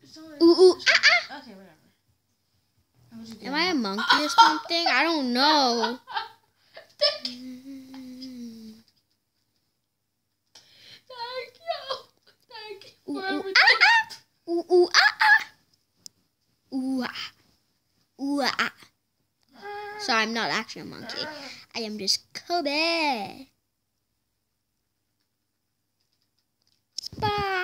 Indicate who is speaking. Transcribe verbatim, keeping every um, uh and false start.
Speaker 1: Ooh, ooh, ah, ah.
Speaker 2: Okay, whatever.
Speaker 1: Am I a monkey or something? I don't know.
Speaker 2: Thank you. Thank you. Thank you
Speaker 1: Ooh,
Speaker 2: for
Speaker 1: ooh,
Speaker 2: everything.
Speaker 1: ah, ah. Ooh, ooh, ah, ah. Ooh, ah. Ooh, ah. Sorry, I'm not actually a monkey. I am just Kobe. Bye.